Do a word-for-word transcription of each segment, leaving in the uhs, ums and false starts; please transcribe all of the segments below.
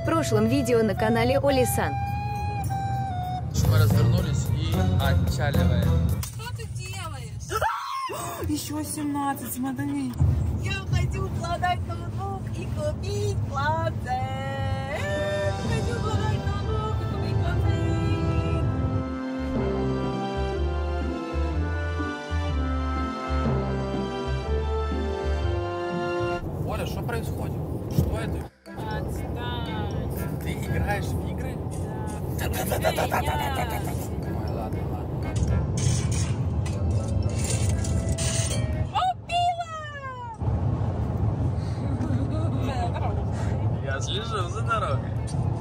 прошлом видео на канале Олисан. Мы развернулись и отчаливаем. Что ты делаешь? Еще семнадцать, смотри. Я хочу продать ноутбук и купить планшет. Хочу продать ноутбук и купить планшет. Оля, что происходит? Что это? Отстань. Ты играешь в игры? Да. Ой, ладно, ладно. Я слежу за дорогой.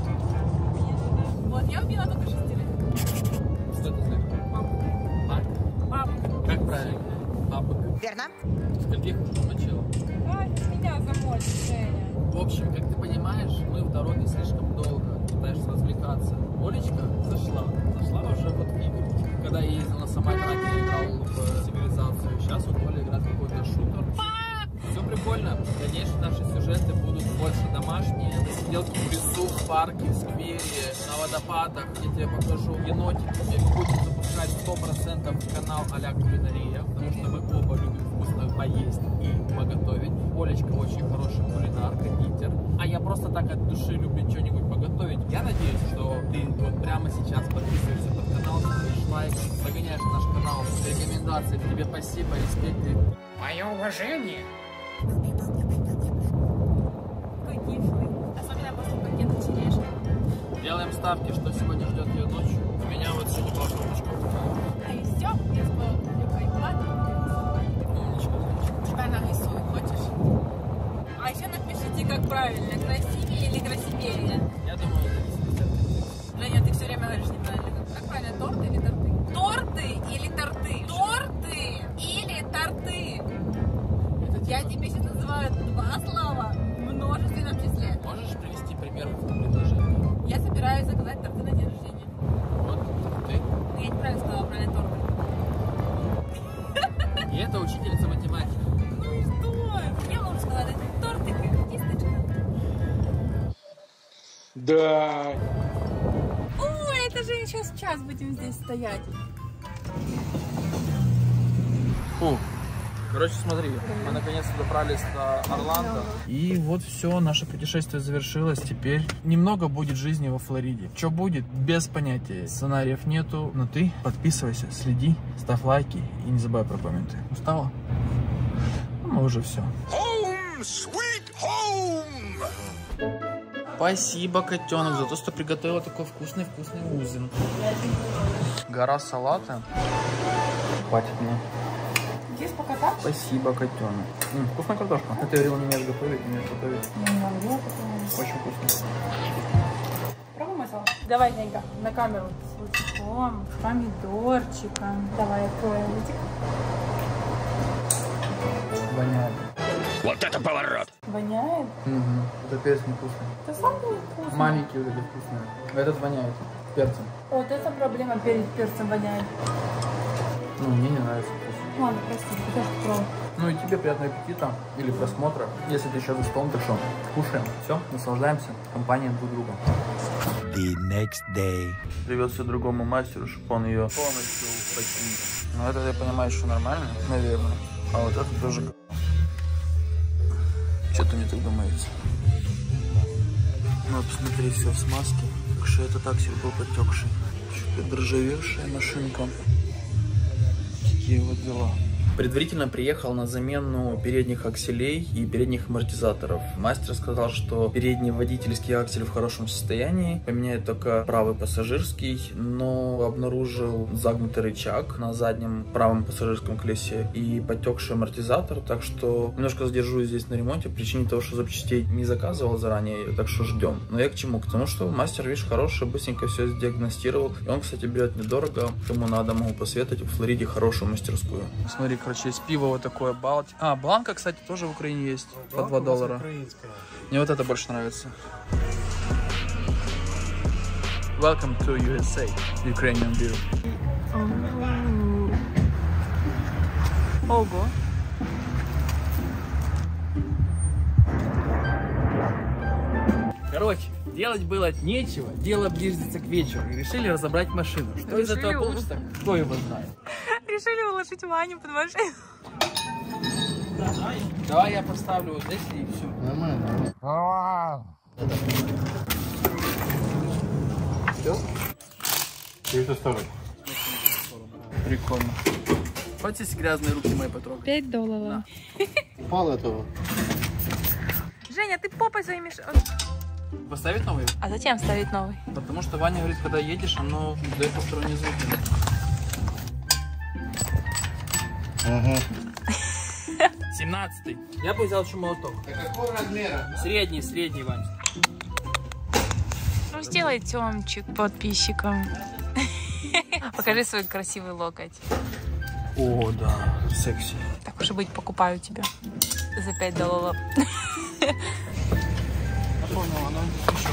Вот, я убила только шестерых. Что это значит? Баб. Баб. Как правильно? Бабок. Верно? Скольких научила? Ай, меня замолит, Женя. В общем, как ты понимаешь, мы в дороге слишком долго пытаешься развлекаться. Олечка зашла. Зашла уже вот в игры. Когда я ездил на самокате, играл в цивилизацию. Сейчас вот Оля играет в какой-то шутер. Все прикольно. Конечно, наши сюжеты будут больше домашние. Посиделки в лесу, в парке, в сквере, на водопадах. Я тебе покажу енотиками. Будем запускать сто процентов канал а-ля кулинария. Потому что мы оба любим вкусно поесть и поготовить. Олечка очень хороший кулинар, кондитер. А я просто так от души люблю что-нибудь поготовить. Я надеюсь, что ты вот прямо сейчас подписываешься под канал, ставишь лайк, загоняешь наш канал, рекомендации. Тебе спасибо, респект. Мое уважение. Какой кислый. Особенно после пакета черешни. Делаем ставки, что сегодня ждет ее ночью. У меня вот сегодня была шуточка. А и все, я скоро куплю айпад. Умничка, умничка. Тебя нарисую, хочешь? А еще напишите, как правильно, красивее или красивее. Я думаю, это не Женя, ты все время говоришь неправильно. Как правильно, торты или торты? Торты или торты? Торты или торты? Я тебе сейчас называю два слова в множественном числе. Можешь привести пример предложения? Я собираюсь заказать торты на день рождения. Вот ты. Но я неправильно сказала, правильно торты. И это учительница математики. Ну и что? Я могу сказать, это тортик и кисточка. Да. Ой, это же сейчас час будем здесь стоять. Фу. Короче, смотри, мы наконец-то добрались до Орландо. И вот все, наше путешествие завершилось. Теперь немного будет жизни во Флориде. Что будет, без понятия. Сценариев нету. Но ты подписывайся, следи, ставь лайки и не забывай про комменты. Устала? Ну, мы уже все. Home, sweet home! Спасибо, котенок, за то, что приготовила такой вкусный-вкусный ужин. Гора салата. Хватит мне. Здесь пока так? Спасибо, котенок. М, вкусная картошка. А ты говорила, не умеешь готовить, не умеешь готовить. Я не могу, потому... Очень вкусно. Пробуй мой салат. Давай, Женька, на камеру. С лучком, с помидорчиком. Давай, откроем лучик. Воняет. Вот это поворот! Воняет? Угу. Это перец невкусный. Это сам не вкусно. Маленький вот эти вкусные. Этот воняет перцем. Вот это проблема, перед перцем воняет. Ну, мне не нравится вкус. Ладно, прости, я же пробую. Ну и тебе приятного аппетита или просмотра. Если ты еще за столом, так что кушаем. Все, наслаждаемся компанией друг друга. The next day. Привет все другому мастеру, чтобы он ее полностью починил. Ну это, я понимаю, что нормально, наверное. А вот это тоже... Что-то мне так думается. Ну, посмотри, все в смазке. Так что это так себе был потекший. Чуть дрожавевшая машинка. Такие вот дела. Предварительно приехал на замену передних акселей и передних амортизаторов. Мастер сказал, что передний водительский аксель в хорошем состоянии, поменяет только правый пассажирский, но обнаружил загнутый рычаг на заднем правом пассажирском колесе и потекший амортизатор, так что немножко задержусь здесь на ремонте, причине того, что запчастей не заказывал заранее, так что ждем. Но я к чему? К тому, что мастер, видишь, хороший, быстренько все сдиагностировал, и он, кстати, берет недорого, кому надо, могу посоветовать в Флориде хорошую мастерскую. Смотри, короче, есть пиво вот такое, Балтик. А, Бланка, кстати, тоже в Украине есть. По два доллара. Мне вот это больше нравится. Welcome to ю эс эй. Ukrainian beer. Ого. Короче, делать было нечего, дело близится к вечеру. И решили разобрать машину. Что из этого получится, кто его знает. Решили уложить Ваню под машину. Давай я поставлю вот здесь и все. Нормально. Все? И это второй. Прикольно. Хочешь грязные руки мои потрогать? пять долларов. Упал этого. Женя, ты попой своими... Поставить новый? А зачем ставить новый? Потому что Ваня говорит, когда едешь, оно дает посторонние звуки. Ага. семнадцатый. Я бы взял еще молоток. Так какого размера? Средний, средний, Вань. Ну, сделай темчик подписчикам. Покажи свой красивый локоть. О, да, секси. Так уж и быть, покупаю тебя за пять долларов. Я понял, оно еще.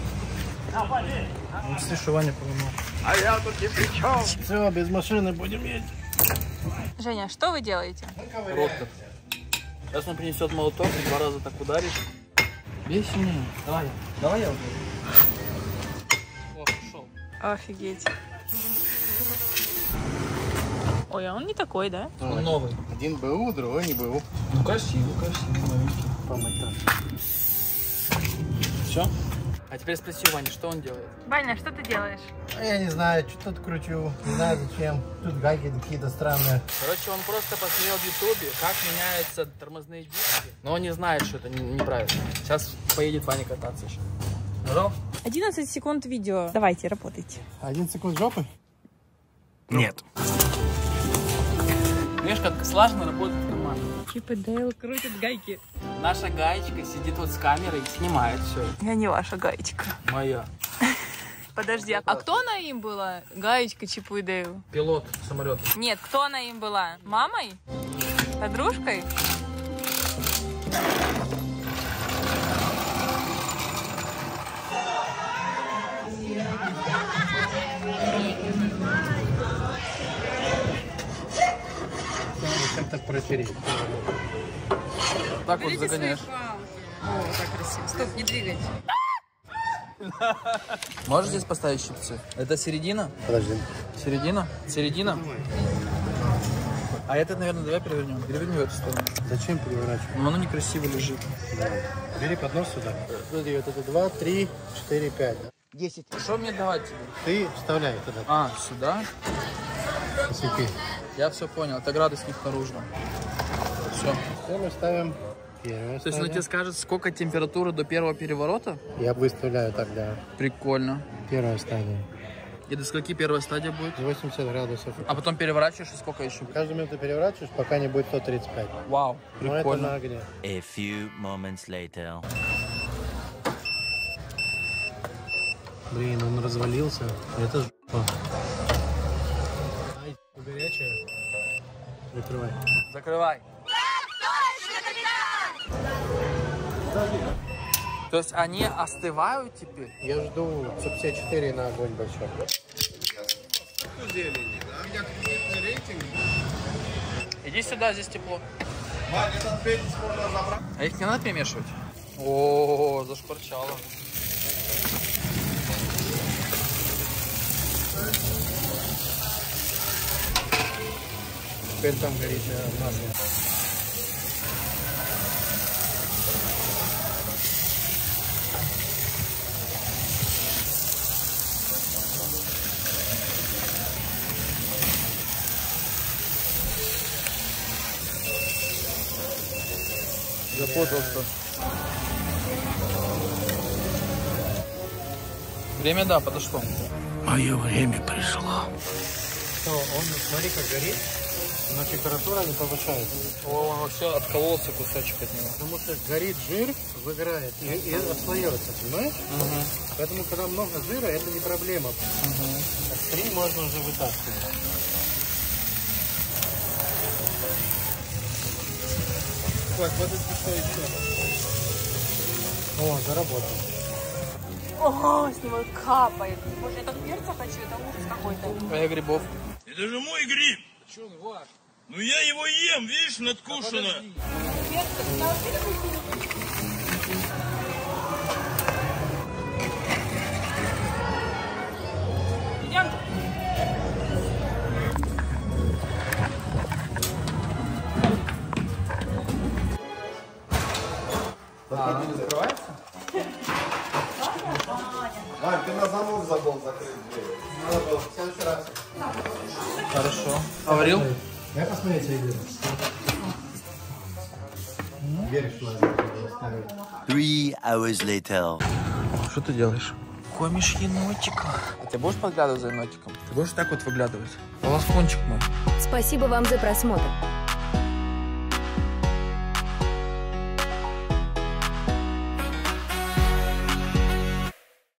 Ну, слышу, Ваня поломал. А я тут ни при чем. Все, без машины будем ездить. Женя, что вы делаете? Роттер. Сейчас он принесет молоток и два раза так ударишь. Бей сильнее. Давай, давай я ударю. О, пошел. Офигеть. Ой, а он не такой, да? Он новый. Один БУ, другой не БУ. Ну красивый, красивый, новенький. Помыть. Все? А теперь спроси у Вани, что он делает? Ваня, что ты делаешь? А я не знаю, что тут кручу. Не знаю зачем. Тут гайки какие-то странные. Короче, он просто посмотрел в ютубе, как меняются тормозные диски. Но он не знает, что это неправильно. Сейчас поедет Ваня кататься еще. Нажал? одиннадцать секунд видео. Давайте, работайте. Один секунд жопы? Нет. Видишь, как слаженно работает команда. Чип и Дейл крутят гайки. Наша гаечка сидит вот с камерой и снимает все. Я не ваша гаечка. Моя. Подожди, а кто она им была? Гаечка Чипу и Дейл? Пилот самолета. Нет, кто она им была? Мамой? Подружкой? Как так протереть? Так вот загоняешь. О, так красиво. Стоп, не двигайте. Можешь здесь поставить щипцы? Это середина? Подожди. Середина? Середина? А это, наверное, давай перевернем. Переверни в эту сторону. Зачем переворачивать? Но оно некрасиво лежит. Давай. Бери поднос сюда. Смотри, вот это два, три, четыре, пять. десять. Что мне давать тебе? Ты вставляй туда. А, сюда? Посвети. Я все понял. Это градусник наружно. Все. Все, мы ставим первое. То есть он тебе скажет, сколько температуры до первого переворота? Я выставляю тогда. Прикольно. Первая стадия. И до скольки первая стадия будет? восемьдесят градусов. А потом переворачиваешь, и сколько еще? Каждую минуту переворачиваешь, пока не будет сто тридцать пять. Вау, Но это на прикольно. огне. A few moments later. Блин, он развалился. Это жопа. Ай, горячая. Закрывай. Закрывай. То есть они остывают теперь? Я жду сто пятьдесят четыре на огонь большой. Иди сюда, здесь тепло. А их не надо перемешивать? О, зашкварчало. Теперь там горит масло. Запутался. Время, да, подошло. Мое время пришло. Что, он, смотри, как горит, но температура не повышается. О, он вообще откололся кусочек от него. Потому что горит жир, выгорает и, и остается, понимаешь? Угу. Поэтому, когда много жира, это не проблема. Угу. А три можно уже вытаскивать. Так, вот это что еще? О, заработал. Ого, с него капает. Боже, я так перца хочу, это ужас какой-то. А я грибов. Это же мой гриб. Че он ваш? Ну я его ем, видишь, надкушено. А, она не закрывается? Вань, ты на замок забыл закрыть дверь. Надо было в следующий раз. Хорошо. Говорил? Дай посмотреть видео. Дверь шла. Three hours later. Что ты делаешь? Кормишь енотика. А ты будешь подглядывать за енотиком? Ты будешь так вот выглядывать? Полоскончик мой. Спасибо вам за просмотр.